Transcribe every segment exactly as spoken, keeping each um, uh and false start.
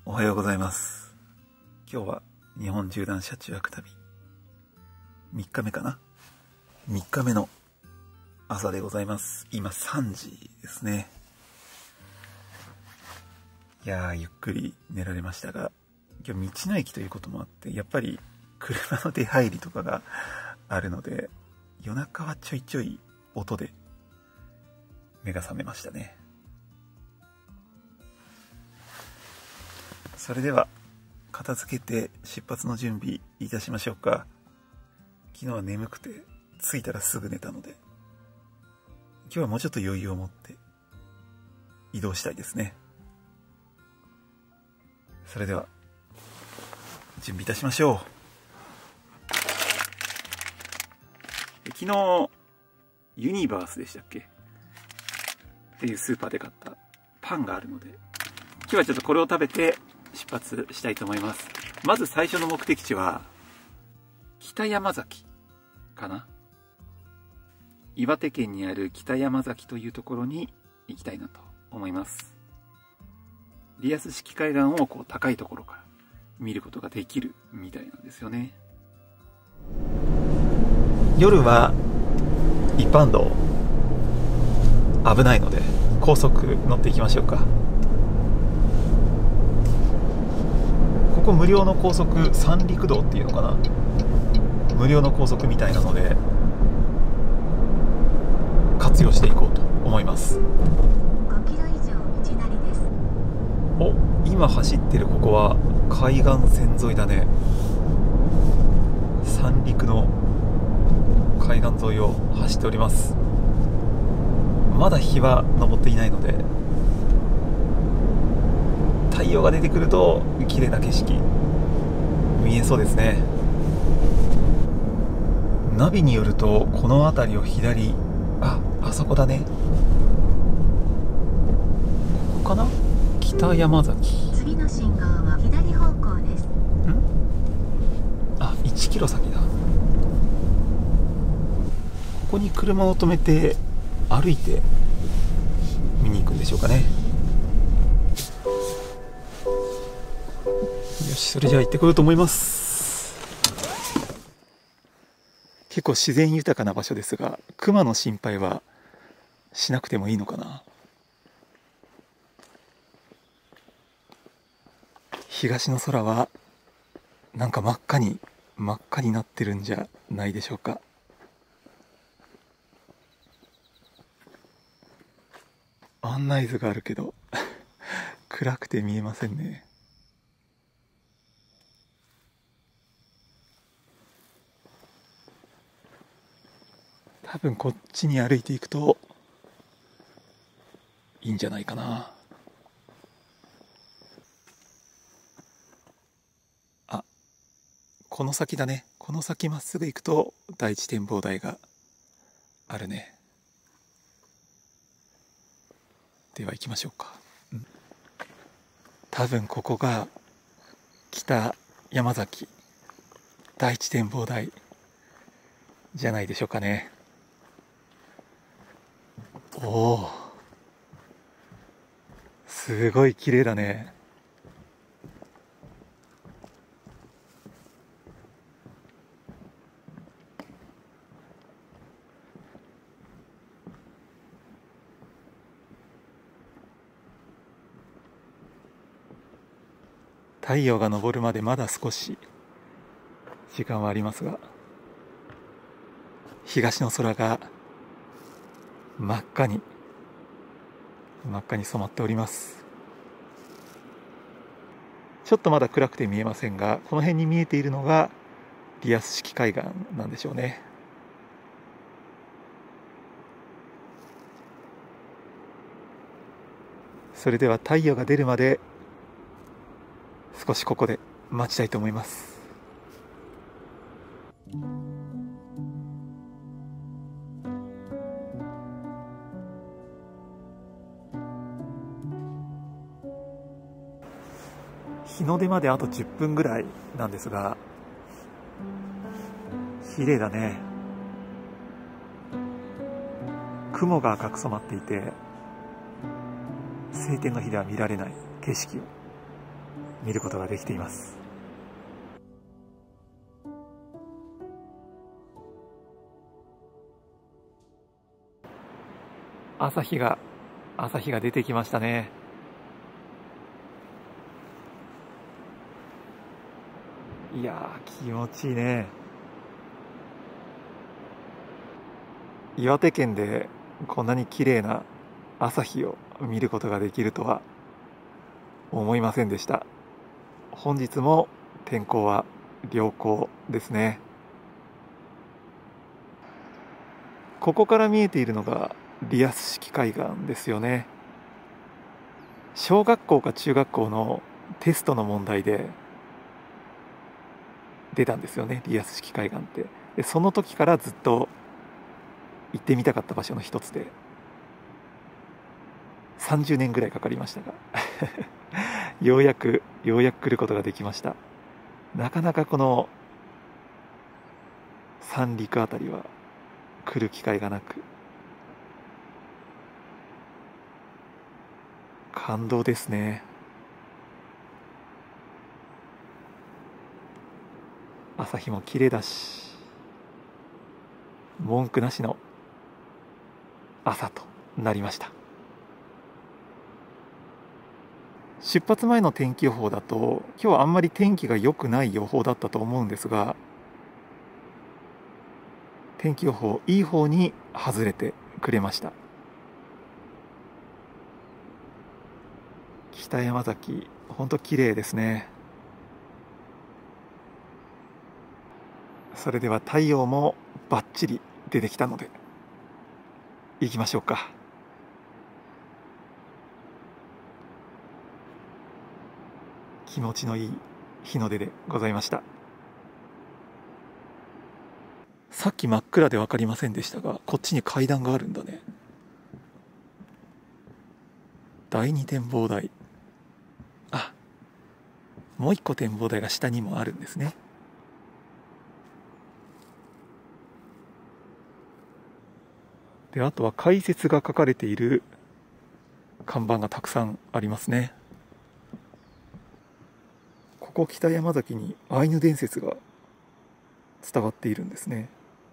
おはようございます。今日は日本縦断車中泊旅みっかめかなみっかめの朝でございます。今さんじですね。いやー、ゆっくり寝られましたが、今日道の駅ということもあって、やっぱり車の出入りとかがあるので、夜中はちょいちょい音で目が覚めましたね。それでは片付けて出発の準備いたしましょうか。昨日は眠くて着いたらすぐ寝たので、今日はもうちょっと余裕を持って移動したいですね。それでは準備いたしましょう。昨日ユニバースでしたっけっていうスーパーで買ったパンがあるので、今日はちょっとこれを食べて出発したいと思います。まず最初の目的地は北山崎かな。岩手県にある北山崎というところに行きたいなと思います。リアス式海岸をこう高いところから見ることができるみたいなんですよね。夜は一般道危ないので高速乗っていきましょうか。ここ無料の高速、三陸道っていうのかな、無料の高速みたいなので活用していこうと思います。 ごキロ以上道なりです。 お、今走ってるここは海岸線沿いだね。三陸の海岸沿いを走っております。まだ日は昇っていないので、太陽が出てくると綺麗な景色見えそうですね。ナビによるとこの辺りを左、あ、あそこだね。ここかな、北山崎。 次の信号は左方向です。 んあ、いちキロ先だ。ここに車を止めて歩いて見に行くんでしょうかね。よし、それじゃあ行ってこようと思います。結構自然豊かな場所ですが、熊の心配はしなくてもいいのかな。東の空はなんか真っ赤に真っ赤になってるんじゃないでしょうか。案内図があるけど暗くて見えませんね。多分こっちに歩いていくといいんじゃないかな。あ、この先だね。この先まっすぐ行くと第一展望台があるね。では行きましょうか。多分ここが北山崎第一展望台じゃないでしょうかね。おお、すごい綺麗だね。太陽が昇るまでまだ少し時間はありますが、東の空が真っ赤に真っ赤に染まっております。ちょっとまだ暗くて見えませんが、この辺に見えているのがリアス式海岸なんでしょうね。それでは太陽が出るまで少しここで待ちたいと思います。日の出まであとじゅっぷんぐらいなんですが、綺麗だね。雲が赤く染まっていて、晴天の日では見られない景色を見ることができています。朝日が朝日が出てきましたね。いやー、気持ちいいね。岩手県でこんなに綺麗な朝日を見ることができるとは思いませんでした。本日も天候は良好ですね。ここから見えているのがリアス式海岸ですよね。小学校か中学校のテストの問題で出たんですよね、リアス式海岸って。でその時からずっと行ってみたかった場所の一つで、さんじゅうねんぐらいかかりましたがようやくようやく来ることができました。なかなかこの三陸あたりは来る機会がなく、感動ですね。朝日も綺麗だし、文句なしの朝となりました。出発前の天気予報だと今日はあんまり天気が良くない予報だったと思うんですが、天気予報いい方に外れてくれました。北山崎本当綺麗ですね。それでは太陽もバッチリ出てきたので行きましょうか。気持ちのいい日の出でございました。さっき真っ暗で分かりませんでしたが、こっちに階段があるんだね。第二展望台、あ、もう一個展望台が下にもあるんですね。で、あとは解説が書かれている看板がたくさんありますね。ここ北山崎にアイヌ伝説が伝わっているんですね。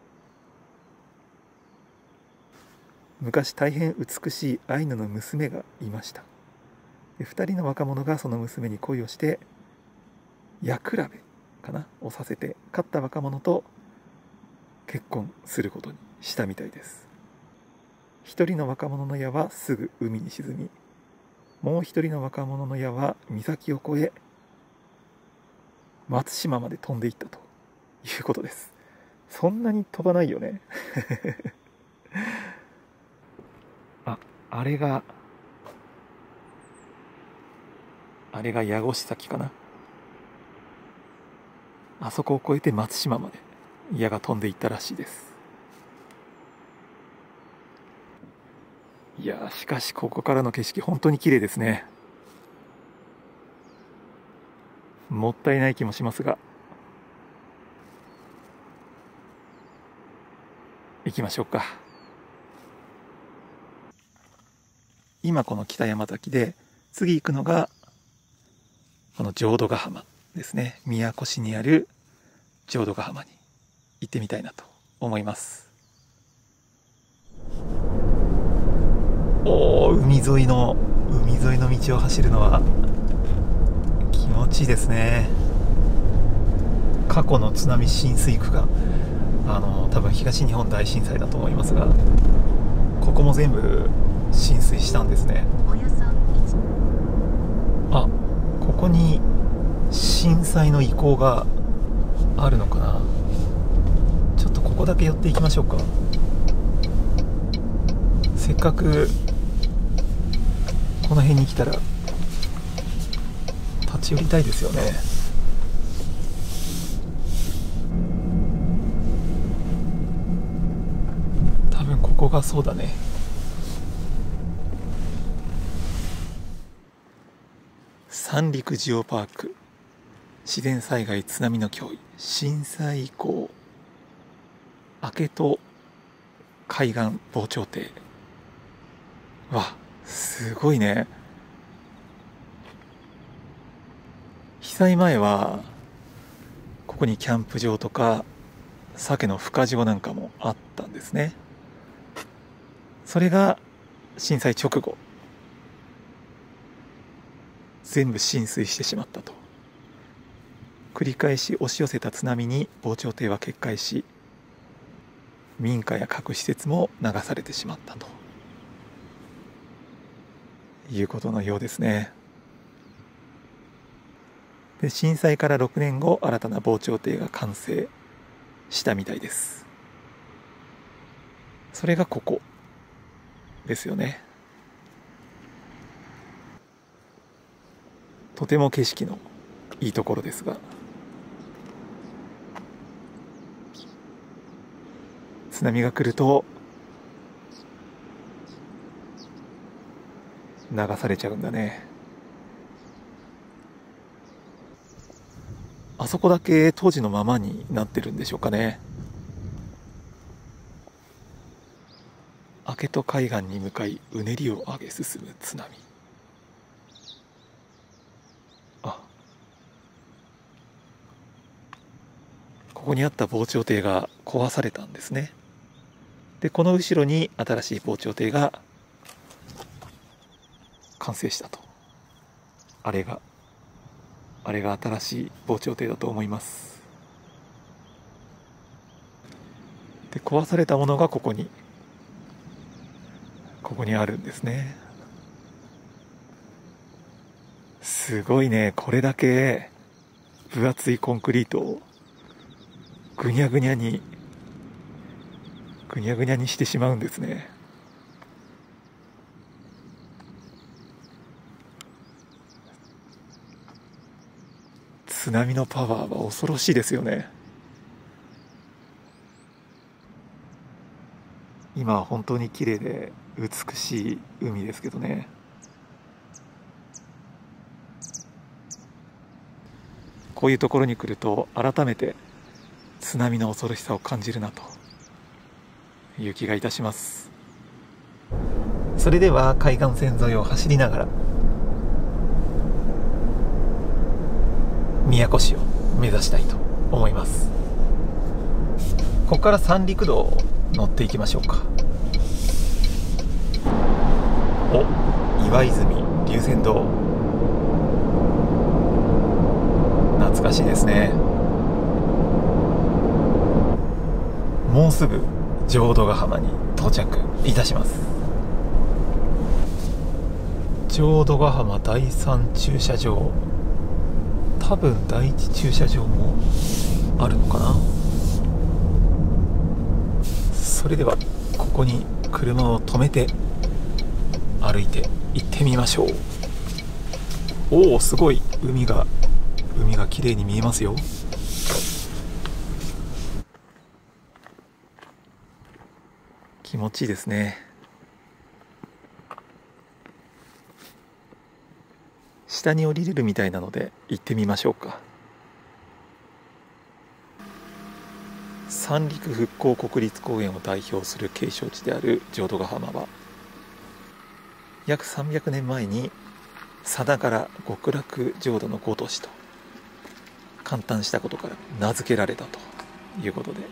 昔大変美しいアイヌの娘がいました。でふたりの若者がその娘に恋をして矢比べかなをさせて、勝った若者と結婚することにしたみたいです。一人の若者の矢はすぐ海に沈み、もう一人の若者の矢は岬を越え松島まで飛んでいったということです。そんなに飛ばないよねあ、あれがあれが矢越崎かな。あそこを越えて松島まで矢が飛んでいったらしいです。いやー、しかしここからの景色本当に綺麗ですね。もったいない気もしますが行きましょうか。今この北山崎で次行くのがこの浄土ヶ浜ですね。宮古市にある浄土ヶ浜に行ってみたいなと思います。おー、海沿いの海沿いの道を走るのは気持ちいいですね。過去の津波浸水区間、あの多分東日本大震災だと思いますが、ここも全部浸水したんですね。あ、ここに震災の遺構があるのかな。ちょっとここだけ寄っていきましょうか。せっかくこの辺に来たら立ち寄りたいですよね。多分ここがそうだね。三陸ジオパーク、自然災害津波の脅威、震災以降明戸海岸防潮堤。わ、すごいね。 被災前はここにキャンプ場とか鮭の孵化場なんかもあったんですね。それが震災直後全部浸水してしまったと。繰り返し押し寄せた津波に防潮堤は決壊し、民家や各施設も流されてしまったということのようですね。で、震災からろくねんご、新たな防潮堤が完成したみたいです。それがここですよね。とても景色のいいところですが、津波が来ると流されちゃうんだね。あそこだけ当時のままになってるんでしょうかね。明戸海岸に向かいうねりを上げ進む津波。あ、ここにあった防潮堤が壊されたんですね。で、この後ろに新しい防潮堤が完成したと。あれがあれが新しい防潮堤だと思います。で、壊されたものがここにここにあるんですね。すごいね。これだけ分厚いコンクリートをぐにゃぐにゃにぐにゃぐにゃにしてしまうんですね。津波のパワーは恐ろしいですよね。今は本当に綺麗で美しい海ですけどね。こういうところに来ると改めて津波の恐ろしさを感じるなという気がいたします。それでは海岸線沿いを走りながら宮古市を目指したいと思います。ここから三陸道を乗っていきましょうか。お、岩泉龍泉洞、懐かしいですね。もうすぐ浄土ヶ浜に到着いたします。浄土ヶ浜だいさん駐車場、多分だいいち駐車場もあるのかな。それではここに車を止めて歩いて行ってみましょう。おお、すごい海が海が綺麗に見えますよ。気持ちいいですね。下に降りれるみたいなので行ってみましょうか。三陸復興国立公園を代表する景勝地である浄土ヶ浜は、約さんびゃくねんまえにさながら極楽浄土のごとしと感嘆したことから名付けられたということで、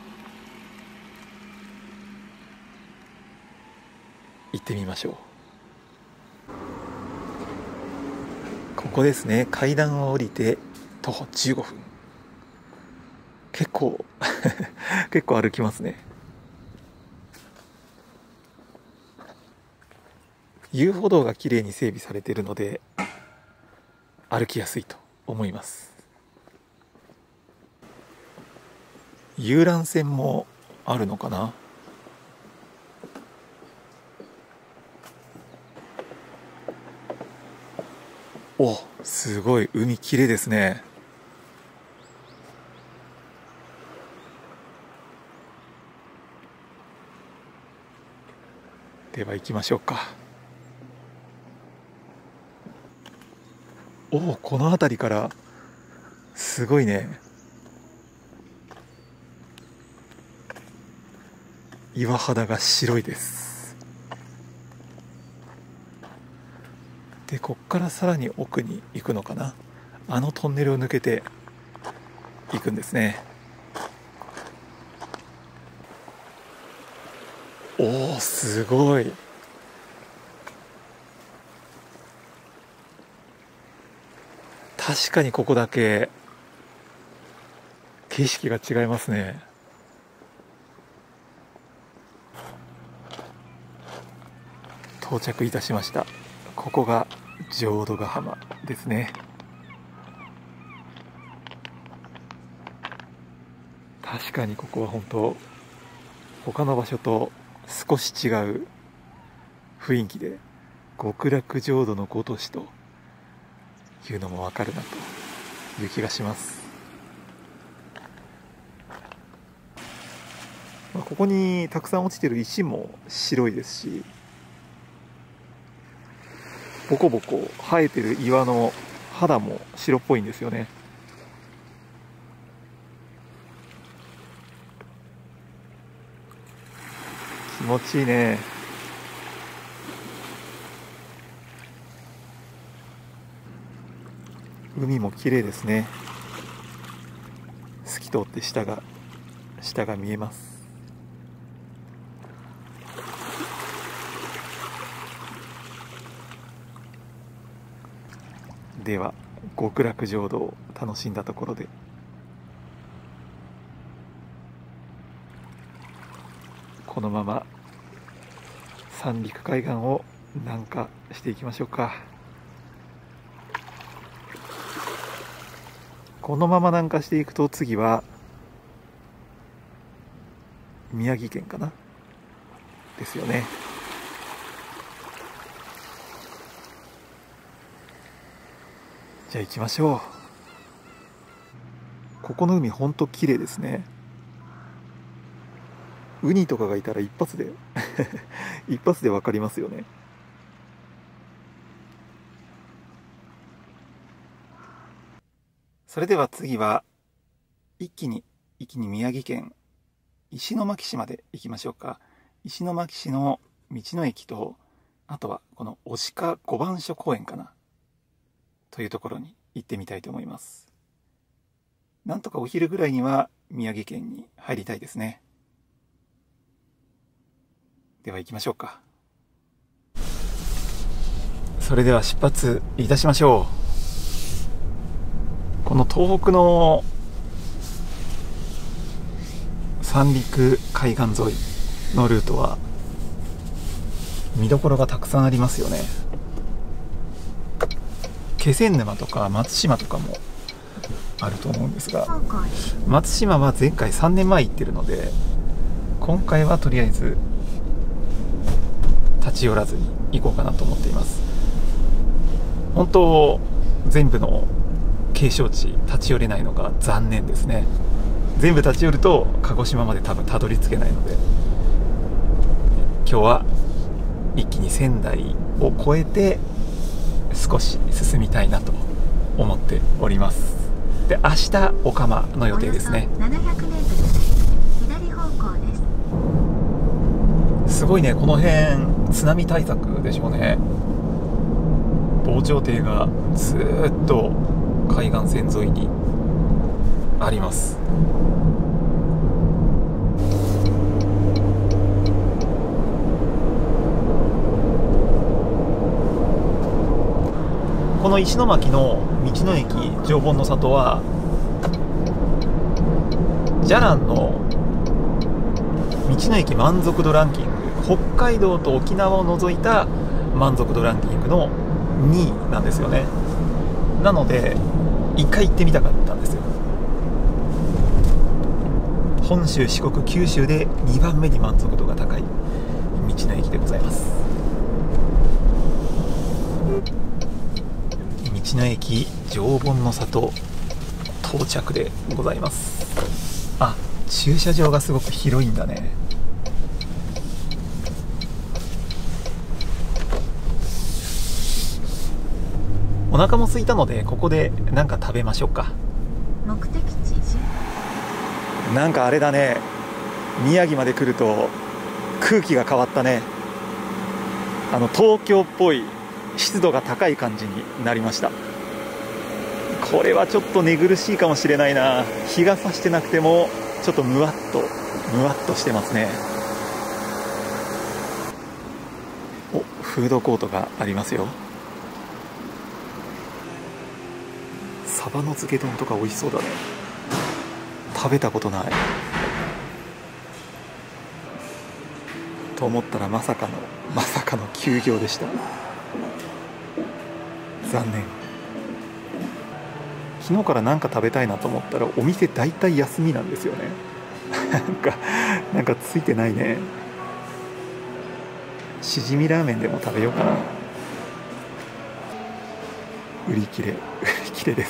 行ってみましょう。ここですね。階段を降りて徒歩じゅうごふん。結構結構歩きますね。遊歩道がきれいに整備されているので歩きやすいと思います。遊覧船もあるのかな。お、すごい海きれいですね。では行きましょうか。おお、この辺りからすごいね。岩肌が白いです。で、こっからさらに奥に行くのかな。 あのトンネルを抜けていくんですね。おー、すごい。確かにここだけ景色が違いますね。到着いたしました。ここが浄土ヶ浜ですね。確かにここは本当他の場所と少し違う雰囲気で、極楽浄土のごとしというのもわかるなという気がします。まあ、ここにたくさん落ちてる石も白いですし、ボコボコ生えてる岩の肌も白っぽいんですよね。気持ちいいね。海も綺麗ですね。透き通って下が下が見えます。では極楽浄土を楽しんだところで、このまま三陸海岸を南下していきましょうか。このまま南下していくと、次は宮城県かなですよね。じゃあ行きましょう。ここの海ほんと綺麗ですね。ウニとかがいたら一発で一発で分かりますよね。それでは次は一気に一気に宮城県石巻市まで行きましょうか。石巻市の道の駅と、あとはこの牡鹿五番所公園かなというところに行ってみたいと思います。なんとかお昼ぐらいには宮城県に入りたいですね。では行きましょうか。それでは出発いたしましょう。この東北の三陸海岸沿いのルートは見どころがたくさんありますよね。気仙沼とか松島とかもあると思うんですが、松島は前回さんねんまえ行ってるので、今回はとりあえず立ち寄らずに行こうかなと思っています。本当全部の景勝地立ち寄れないのが残念ですね。全部立ち寄ると鹿児島まで多分たどり着けないので、今日は一気に仙台を越えて少し進みたいなと思っております。で、明日オカマの予定ですね。 ななひゃくメートル左方向です。 すごいね、この辺津波対策でしょうね。防潮堤がずーっと海岸線沿いにあります。この石巻の道の駅常盆の里は、じゃらんの道の駅満足度ランキング、北海道と沖縄を除いた満足度ランキングのにいなんですよね。なので一回行ってみたかったんですよ。本州、四国、九州でにばんめに満足度が高い道の駅でございます。道の駅常盆の里到着でございます。あ、駐車場がすごく広いんだね。お腹も空いたのでここで何か食べましょうか。 目的地。 なんかあれだね、宮城まで来ると空気が変わったね。あの東京っぽい湿度が高い感じになりました。 これはちょっと寝苦しいかもしれないな。日が差してなくてもちょっとムワッとムワッとしてますね。お、フードコートがありますよ。サバの漬け丼とか美味しそうだね。食べたことないと思ったら、まさかのまさかの休業でした。残念。昨日から何か食べたいなと思ったら、お店大体休みなんですよね。なんかなんかついてないね。しじみラーメンでも食べようかな。売り切れ売り切れです。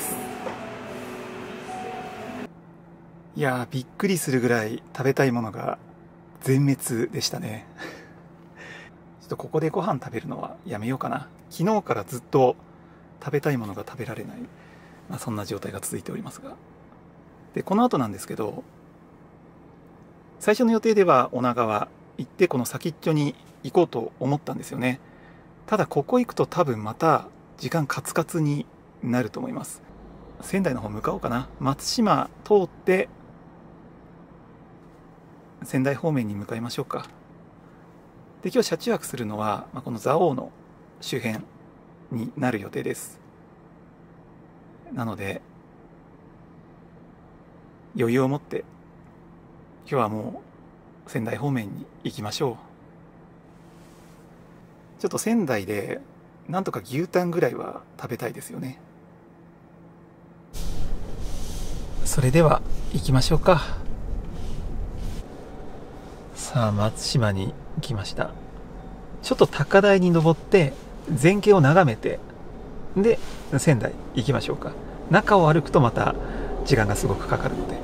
いやー、びっくりするぐらい食べたいものが全滅でしたね。ちょっとここでご飯食べるのはやめようかな。昨日からずっと食べたいものが食べられない、まあ、そんな状態が続いておりますが。で、この後なんですけど、最初の予定では女川行ってこの先っちょに行こうと思ったんですよね。ただここ行くと多分また時間カツカツになると思います。仙台の方向かおうかな。松島通って仙台方面に向かいましょうか。で、今日車中泊するのは、まあ、この蔵王の周辺になる予定です。なので余裕を持って今日はもう仙台方面に行きましょう。ちょっと仙台でなんとか牛タンぐらいは食べたいですよね。それでは行きましょうか。さあ、松島に来ました。ちょっと高台に登って全景を眺めて、で仙台行きましょうか。中を歩くとまた時間がすごくかかるので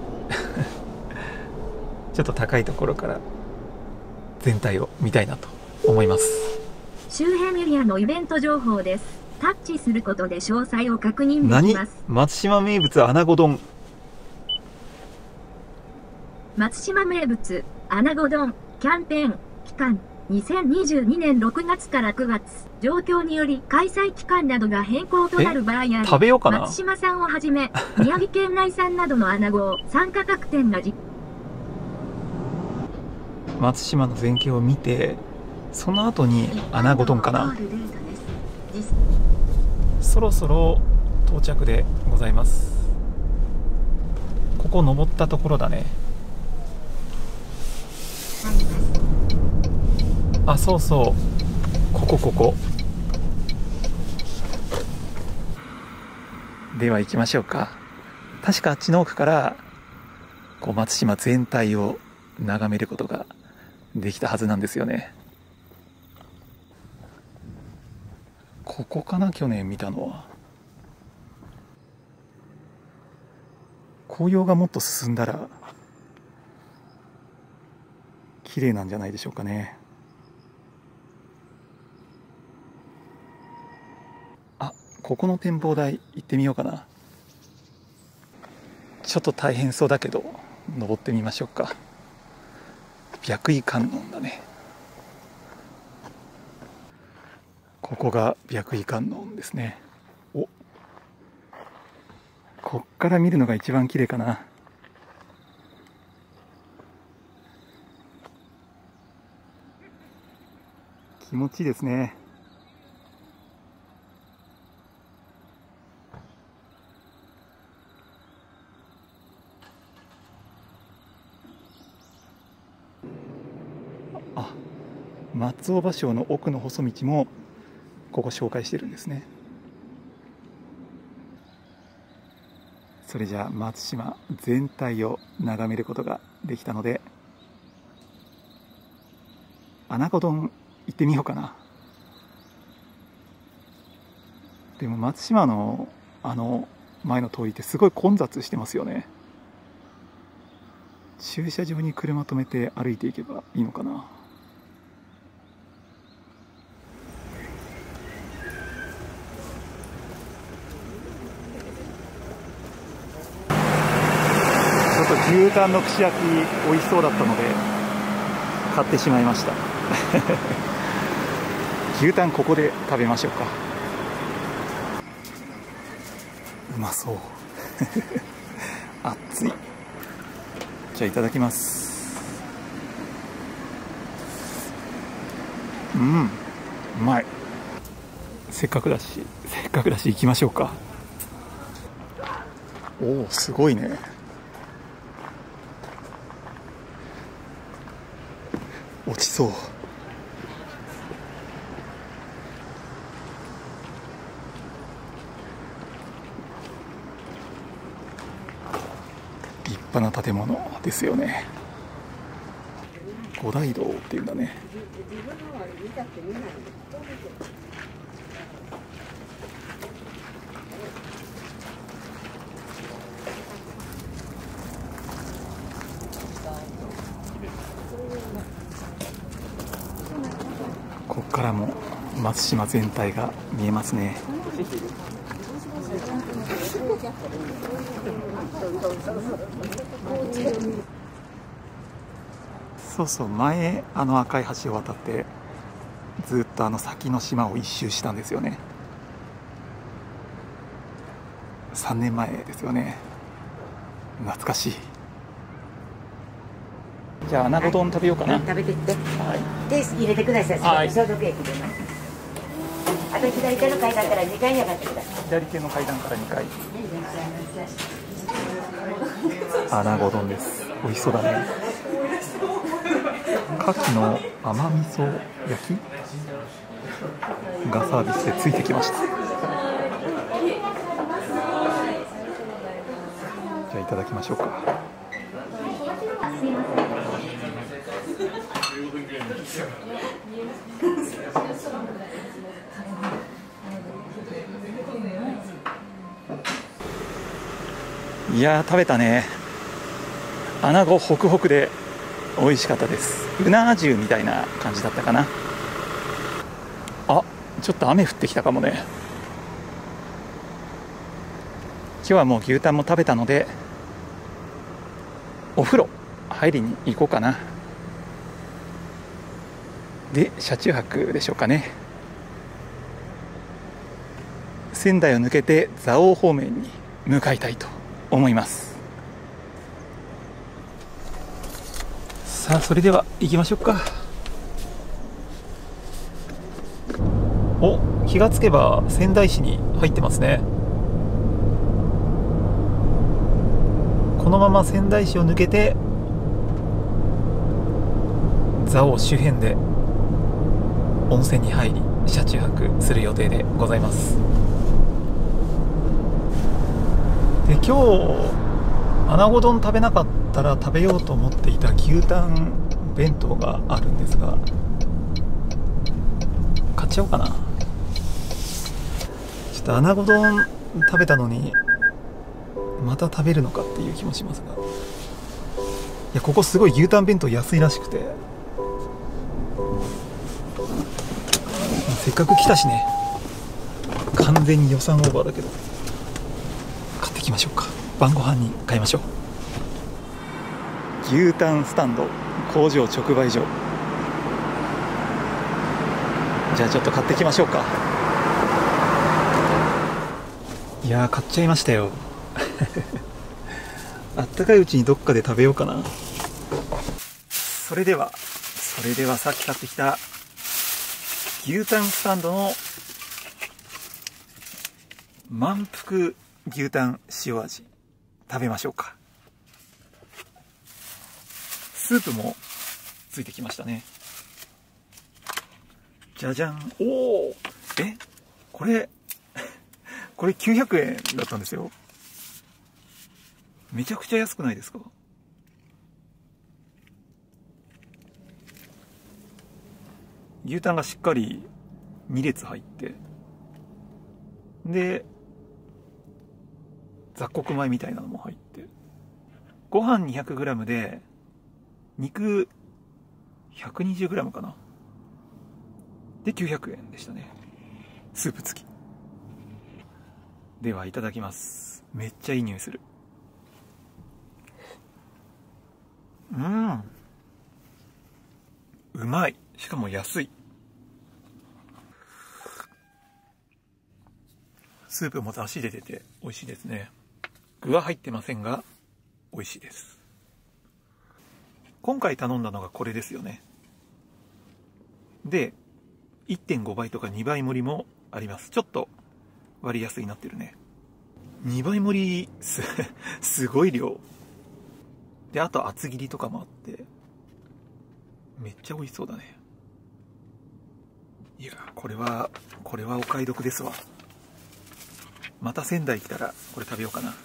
ちょっと高いところから全体を見たいなと思います。 周辺エリアのイベント情報です。タッチすることで詳細を確認できます。 何？松島名物穴子丼。 松島名物穴子丼キャンペーン期間にせんにじゅうにねんろくがつからくがつ、状況により開催期間などが変更となる場合あり、 食べようかな。 松島産をはじめ宮城県内産などの穴子を参加各店が実松島の全景を見て、その後に穴子丼かな。そろそろ到着でございます。ここ登ったところだね。あ、そうそう、ここここでは行きましょうか。確かあっちの奥からこう松島全体を眺めることができたはずなんですよね。ここかな、去年見たのは。紅葉がもっと進んだら綺麗なんじゃないでしょうかね。あ、ここの展望台行ってみようかな。ちょっと大変そうだけど登ってみましょうか。白衣観音だね。ここが白衣観音ですね。お、こっから見るのが一番綺麗かな。気持ちいいですね。あ、松尾芭蕉の奥の細道もここ紹介してるんですね。それじゃあ松島全体を眺めることができたので、穴子丼行ってみようかな。でも松島のあの前の通りってすごい混雑してますよね。駐車場に車止めて歩いていけばいいのかな。ちょっと牛タンの串焼き美味しそうだったので買ってしまいました牛タンここで食べましょうか。 まそう熱い。じゃあいただきます。うん、うまい。せっかくだしせっかくだし行きましょうか。おお、すごいね。落ちそう。立派な建物ですよね。五大堂っていうんだね。ここからも松島全体が見えますね。そうそう、前あの赤い橋を渡ってずっとあの先の島を一周したんですよね。さんねんまえですよね。懐かしい。じゃあ穴子丼食べようかな。 食べてって。 はい。 で入れてください。 はい。 消毒液でます。あと左手の階段からにかいに上がってください。 左手の階段からにかい。穴子丼です。美味しそうだね。牡蠣の甘味噌焼きがサービスでついてきました。じゃあいただきましょうか。いやー、食べたね。穴子ホクホクで美味しかったです。うな重みたいな感じだったかな。あ、ちょっと雨降ってきたかもね。今日はもう牛タンも食べたのでお風呂入りに行こうかな。で車中泊でしょうかね。仙台を抜けて蔵王方面に向かいたいと思います。さあ、それでは行きましょうか。お、気がつけば仙台市に入ってますね。このまま仙台市を抜けて蔵王周辺で温泉に入り車中泊する予定でございます。で、今日穴子丼食べなかったら食べようと思っていた牛タン弁当があるんですが、買っちゃおうかな。ちょっと穴子丼食べたのにまた食べるのかっていう気もしますが、いや、ここすごい牛タン弁当安いらしくて、せっかく来たしね。完全に予算オーバーだけど買ってきましょうか。晩ご飯に買いましょう。牛タンスタンド工場直売所。じゃあちょっと買ってきましょうか。いやー、買っちゃいましたよあったかいうちにどっかで食べようかな。それではそれではさっき買ってきた牛タンスタンドの満腹牛タン塩味食べましょうか。スープもついてきましたね。じゃじゃん。おお、え、これこれきゅうひゃくえんだったんですよ。めちゃくちゃ安くないですか。牛タンがしっかりに列入って、で雑穀米みたいなのも入って、ご飯 にひゃくグラム で肉 ひゃくにじゅうグラム かなできゅうひゃくえんでしたね。スープ付きでは、いただきます。めっちゃいい匂いする。うん、うまい。しかも安い。 スープも出汁で出て美味しいですね。具は入ってませんが美味しいです。今回頼んだのがこれですよね。で いってんご 倍とかにばい盛りもあります。ちょっと割安になってるね。にばい盛り す, すごい量で、あと厚切りとかもあってめっちゃ美味しそうだね。いやこれはこれはお買い得ですわ。また仙台来たらこれ食べようかな。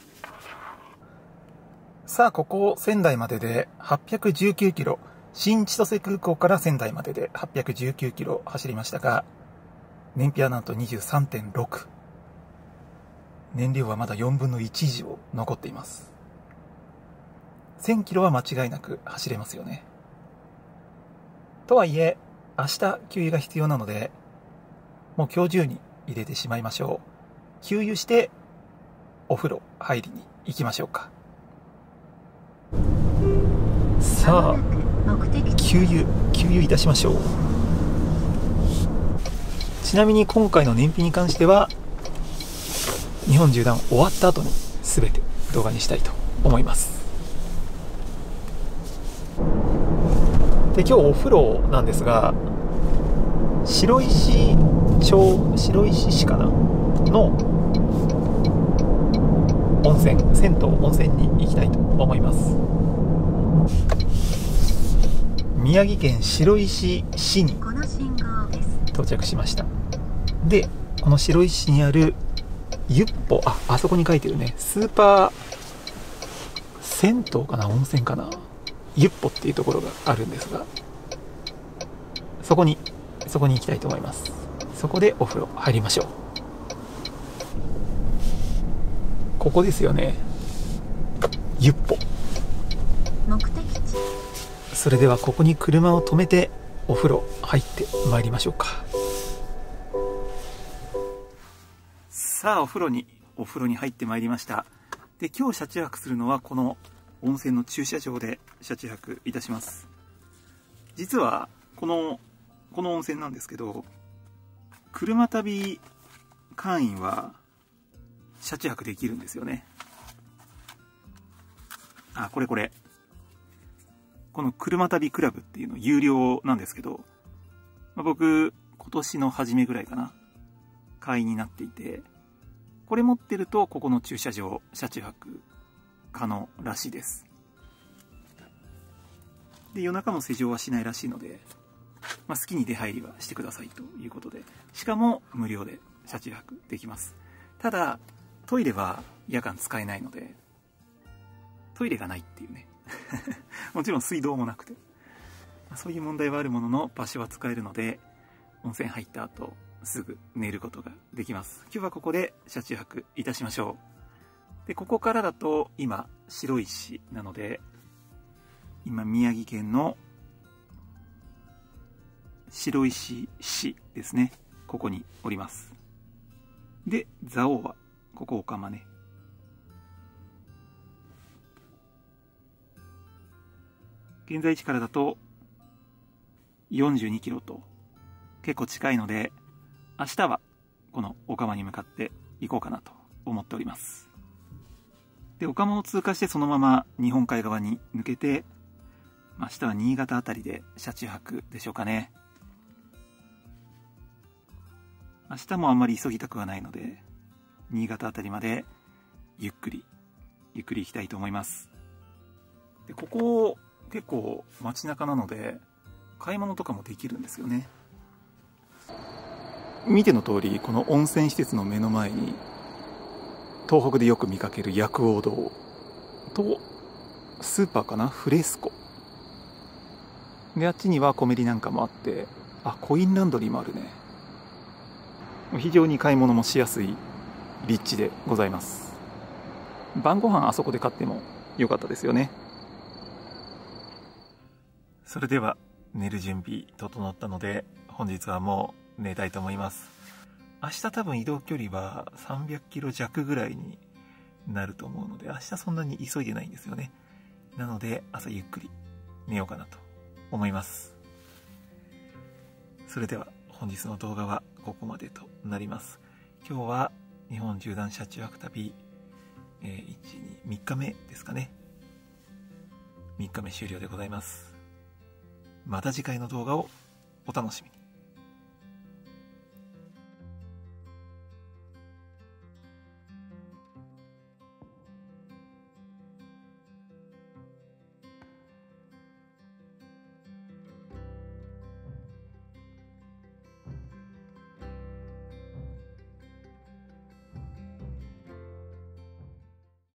さあ、ここ仙台までではっぴゃくじゅうきゅうキロ、新千歳空港から仙台までではっぴゃくじゅうきゅうキロ走りましたが、燃費はなんと にじゅうさんてんろく、燃料はまだよんぶんのいち以上残っています。せんキロは間違いなく走れますよね。とはいえ明日給油が必要なので、もう今日中に入れてしまいましょう。給油してお風呂入りに行きましょうか。さあ、給油給油いたしましょう。ちなみに今回の燃費に関しては日本縦断終わった後に全て動画にしたいと思います。で、今日お風呂なんですが、白石町白石市かなの温泉銭湯温泉に行きたいと思います。宮城県白石市に到着しました。で、この白石市にあるゆっぽ、あ、あそこに書いてるね、スーパー銭湯かな温泉かな、ゆっぽっていうところがあるんですが、そこにそこに行きたいと思います。そこでお風呂入りましょう。ここですよね、ゆっぽ。 目的地。 それではここに車を止めてお風呂入ってまいりましょうか。さあ、お風呂にお風呂に入ってまいりました。で、今日車中泊するのはこの温泉の駐車場で車中泊いたします。実はこのこの温泉なんですけど、車旅会員は車中泊できるんですよね。あ、これこれこの車旅クラブっていうの有料なんですけど、まあ、僕今年の初めぐらいかな会員になっていて、これ持ってるとここの駐車場車中泊可能らしいです。で、夜中も施錠はしないらしいので、まあ、好きに出入りはしてくださいということで、しかも無料で車中泊できます。ただトイレは夜間使えないので、トイレがないっていうねもちろん水道もなくて、そういう問題はあるものの場所は使えるので、温泉入った後すぐ寝ることができます。今日はここで車中泊いたしましょう。で、ここからだと今白石なので、今宮城県の白石市ですね、ここにおります。で、蔵王はここ岡間ね。現在地からだとよんじゅうにキロと結構近いので、明日はこの岡間に向かって行こうかなと思っております。で、岡間を通過してそのまま日本海側に抜けて、明日は新潟あたりで車中泊でしょうかね。明日もあんまり急ぎたくはないので、新潟あたりまでゆっくりゆっくり行きたいと思います。で、ここ結構街中なので買い物とかもできるんですよね。見ての通り、この温泉施設の目の前に東北でよく見かける薬王堂とスーパーかな、フレスコで、あっちにはコメリなんかもあって、あ、コインランドリーもあるね。非常に買い物もしやすい立地でございます。晩ご飯あそこで買ってもよかったですよね。それでは寝る準備整ったので、本日はもう寝たいと思います。明日多分移動距離はさんびゃくキロ弱ぐらいになると思うので、明日そんなに急いでないんですよね。なので朝ゆっくり寝ようかなと思います。それでは本日の動画はここまでとなります。今日は日本縦断車中泊旅、えー、いち、に、みっかめですかね。みっかめ終了でございます。また次回の動画をお楽しみに。